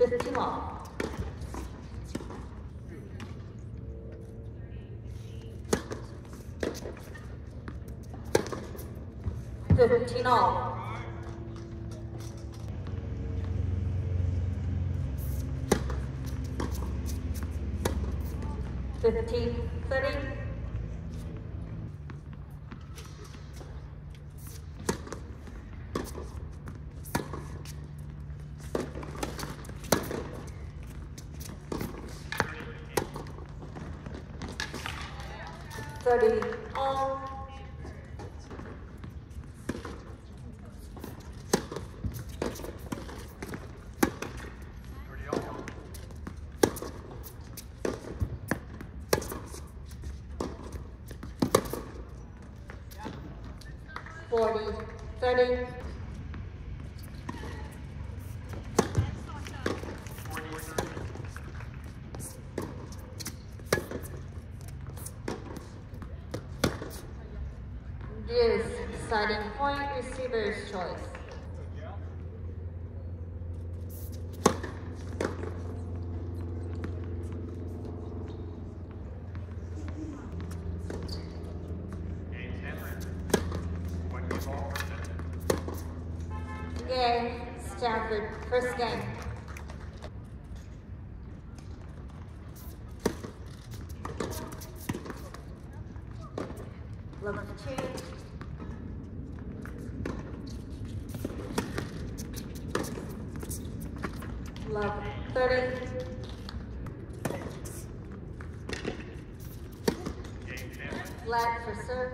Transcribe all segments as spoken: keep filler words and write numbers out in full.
fifteen off. fifteen off. fifteen, thirty. thirty all. forty, thirty. Deuce, deciding point, receiver's choice. Game, Stanford, first game. Level two. Level thirty. Flat for serve.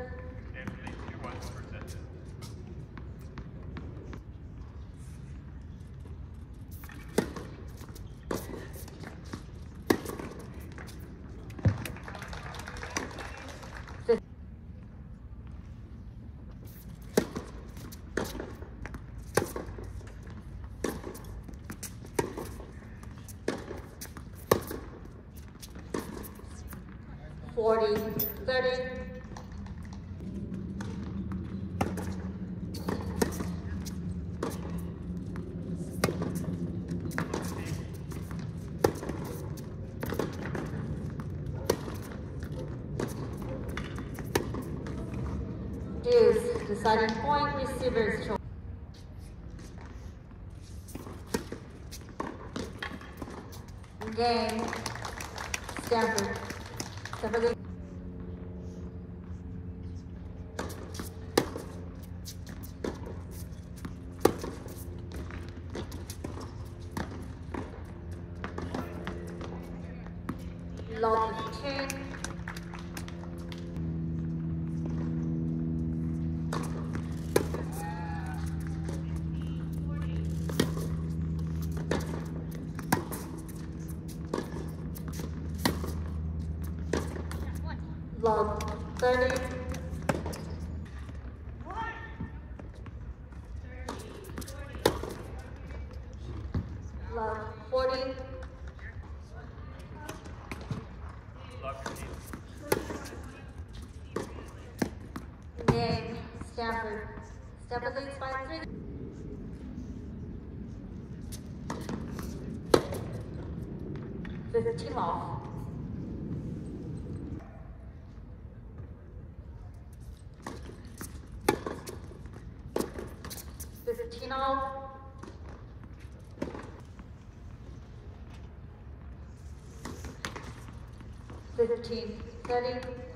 forty, thirty. Deuce, deciding point, receiver's choice. Game, Stanford. Stanford. Lot fifteen. Lot thirty. Lot forty. Game, Stanford. Stanford leads by three. fifteen off. fifteen off. fifteen, thirty.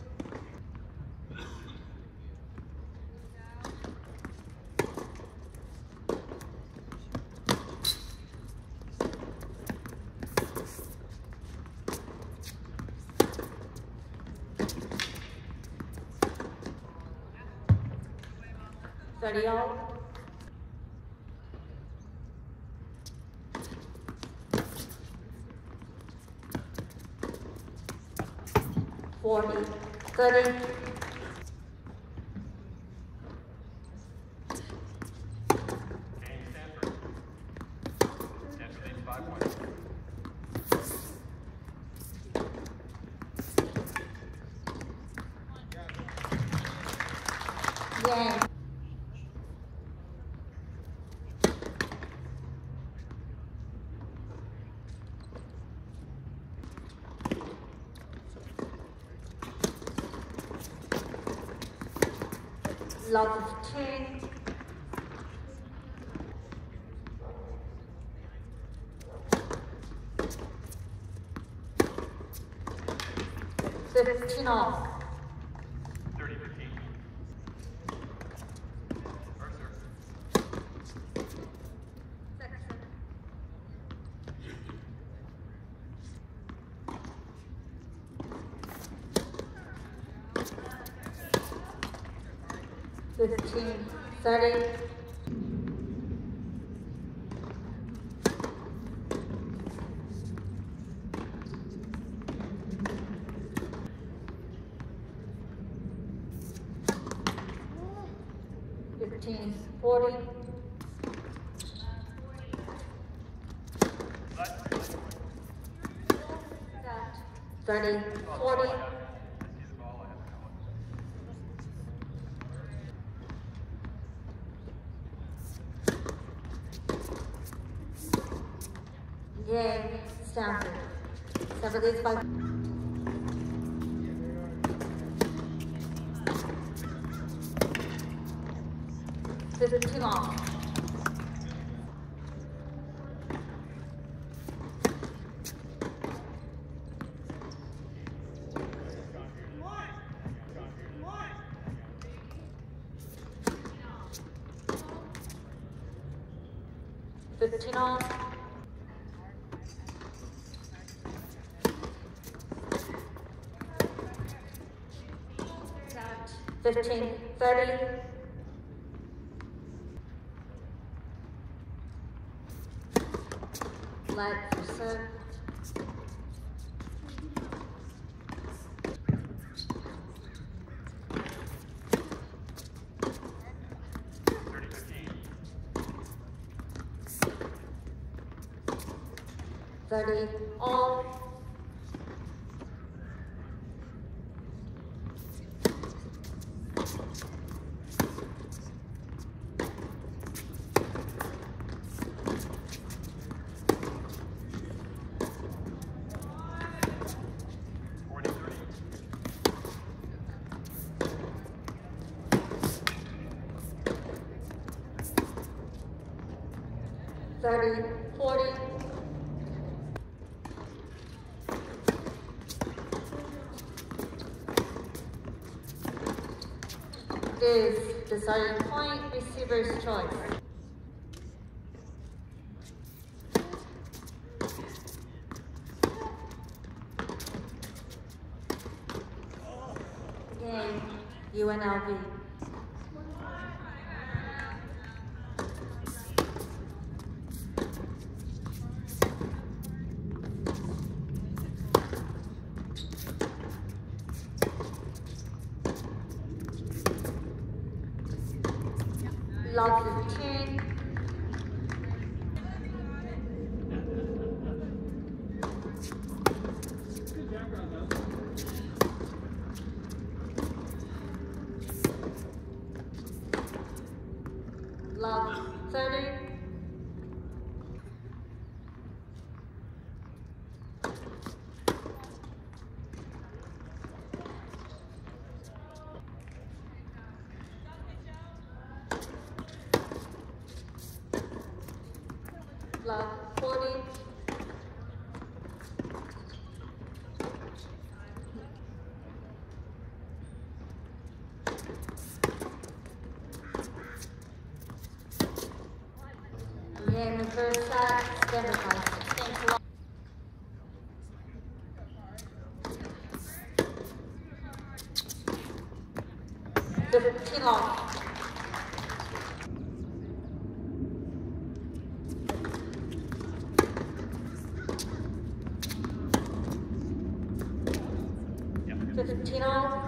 thirty all. forty, thirty. Game. Love fifteen. Fifteen off. thirty fifteen. Mercer. Fifteen, thirty. Fifteen, forty. Thirty, forty. Yay, Stanford. Sever leads by fifteen off. Fifteen off. Fifteen, thirty. Let for serve. thirty fifteen. Thirty, all. Thirty, forty. Is deciding point, receiver's choice. Game, U N L V. Love fifteen. Love thirty. Love forty. Yeah, in the first set, Stanford five. Thanks a lot. Fifteen off. Fifteen off.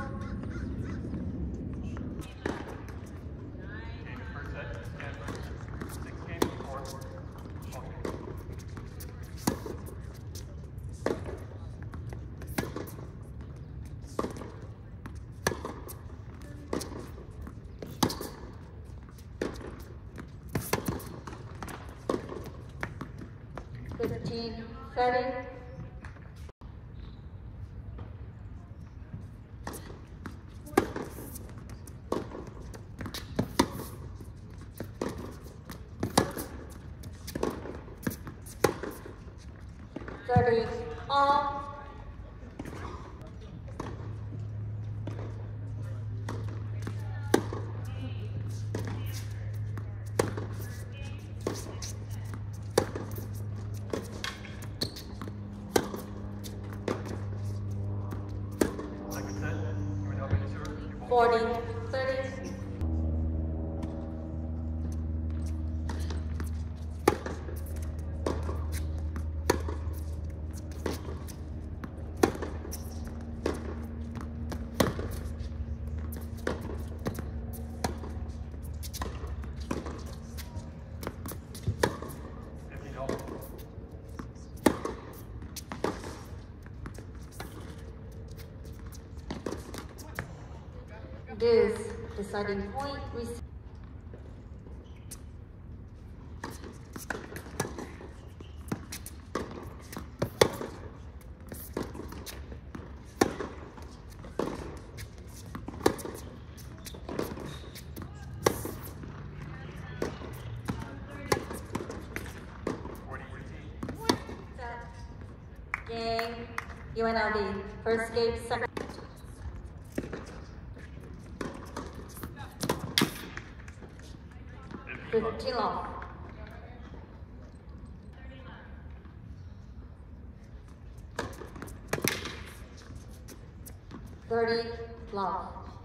Fifteen, thirty. Deciding point, receive. Game, U N L V, first game, second. fifteen love. thirty love.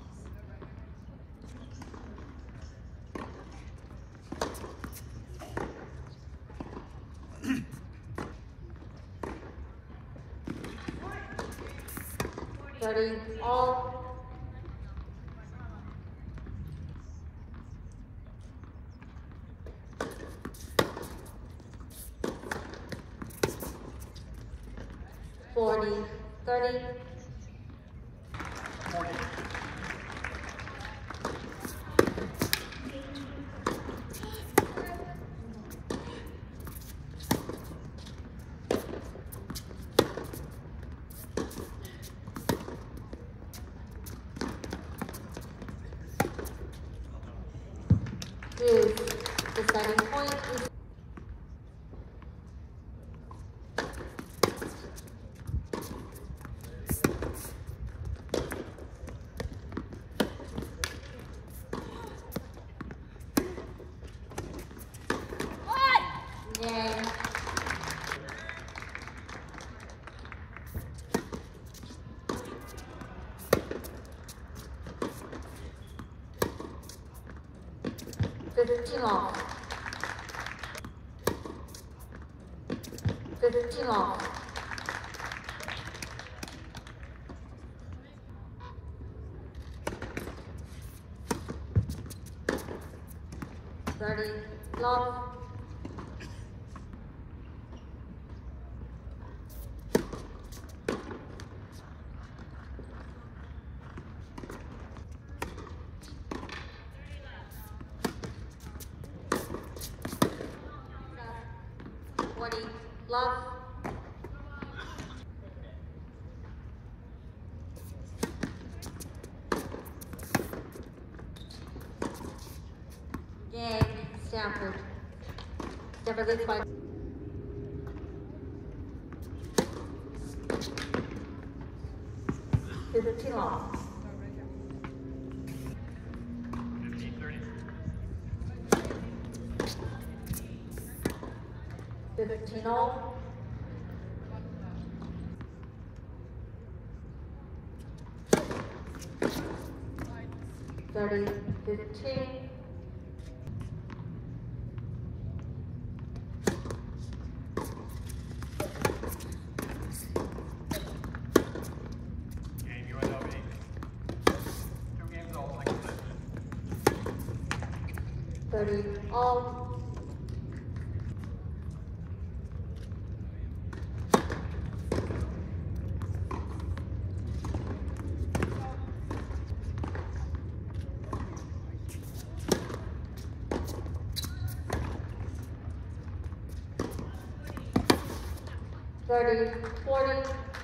thirty all. forty, thirty. forty. Is deciding point. Game. fifteen off. fifteen off. thirty love. twenty love. Game, Stanford. Stanford leads by fifteen love. fifteen, thirty. fifteen all. thirty, fifteen. Game U N L V. Two games all, like I said. thirty all. thirty, forty.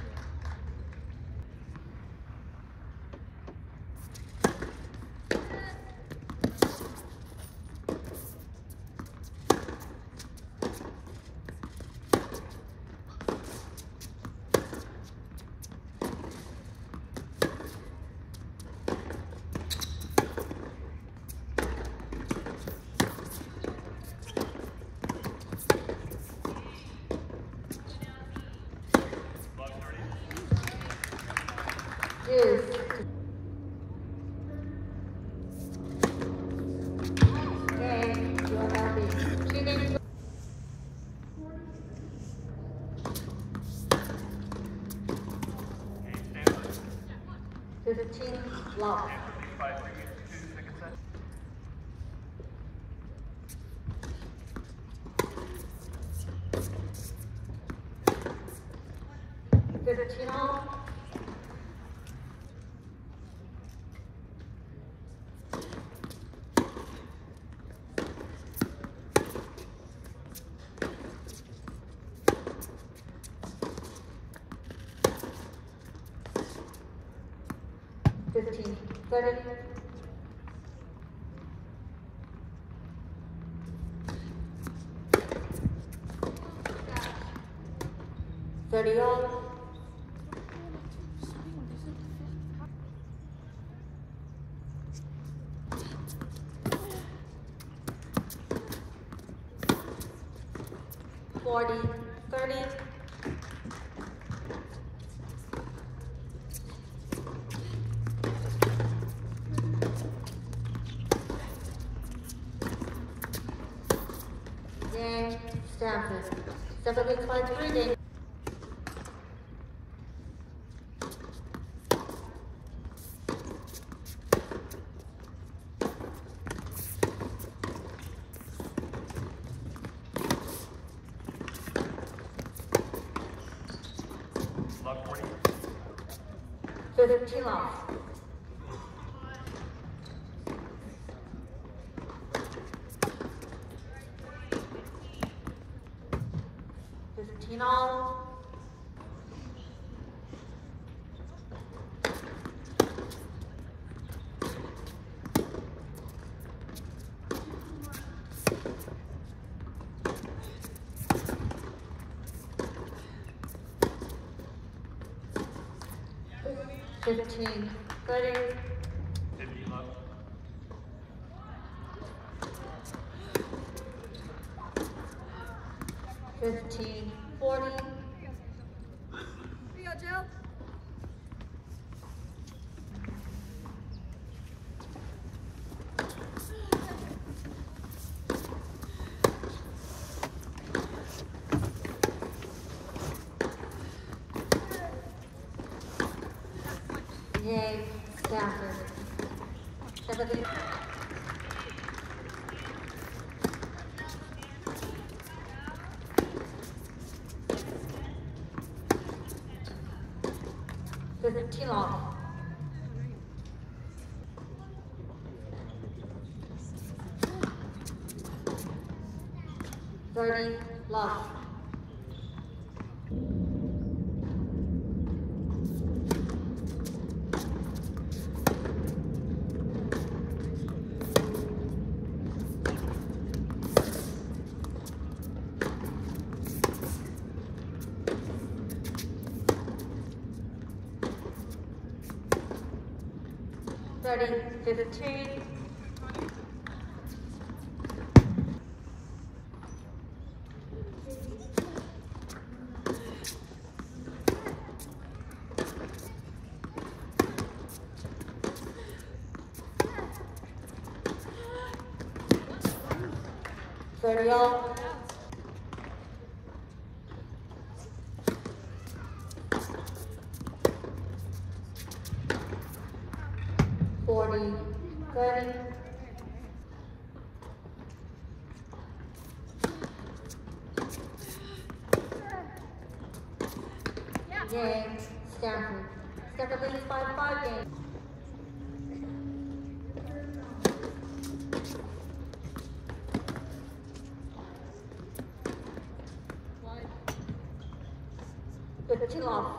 Love thirty. Is game, U N L V. Two games. Game Stanford. fifteen love. Stanford leads by three games to two, second set. fifteen all. thirty, thirty all, forty, thirty, game, Stanford. Stanford leads by three games. Love forty. fifteen off. fifteen all. Fifteen, thirty, fifty love. fifteen, forty, Here you go, Jill. game, Stanford. Stanford leads. fifteen off. thirty, love. thirty, fifteen, thirty all. forty, thirty, game, Stanford. Stanford leads by five games. fifteen off.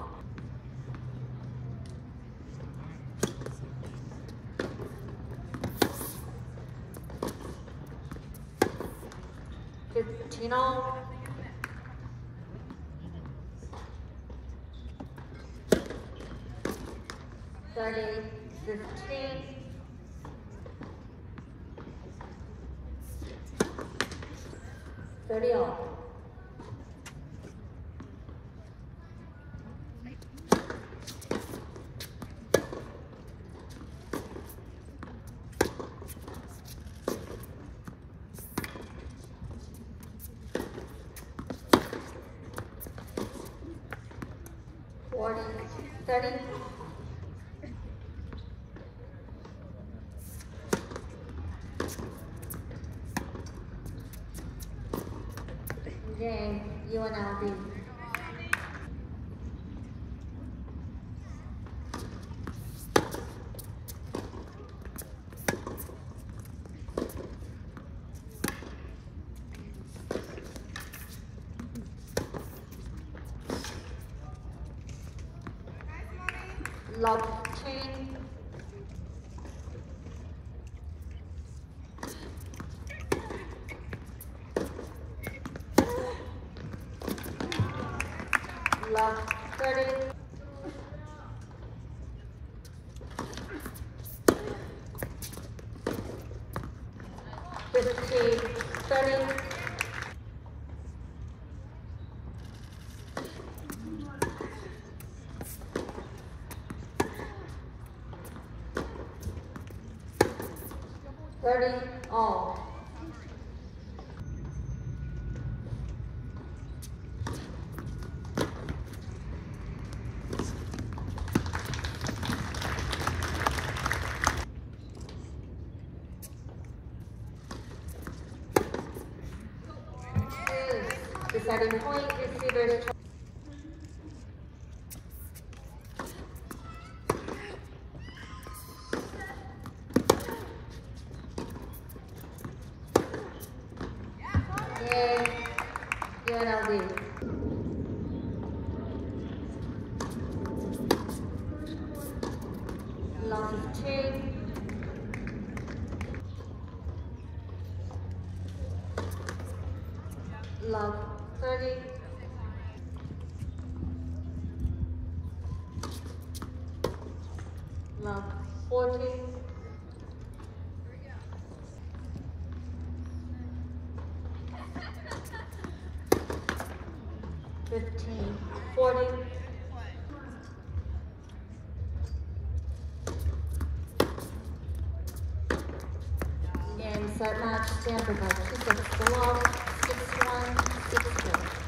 fifteen all. thirty, fifteen. thirty all. forty, thirty, game, U N L V. Love chain, love, thirty. fifteen, thirty. thirty, all. Deciding point, receivers. Yay, U N L V. Love fifteen. Love thirty. Love forty. fifteen, forty. Game, set, match, Stanford by two sets to love, six one, six two.